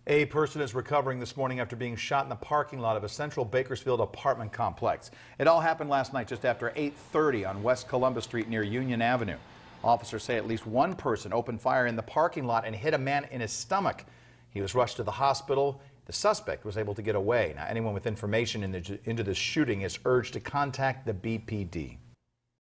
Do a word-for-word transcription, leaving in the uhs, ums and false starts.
A person is recovering this morning after being shot in the parking lot of a central Bakersfield apartment complex. It all happened last night just after eight thirty on West Columbus Street near Union Avenue. Officers say at least one person opened fire in the parking lot and hit a man in his stomach. He was rushed to the hospital. The suspect was able to get away. Now, anyone with information into this shooting is urged to contact the B P D.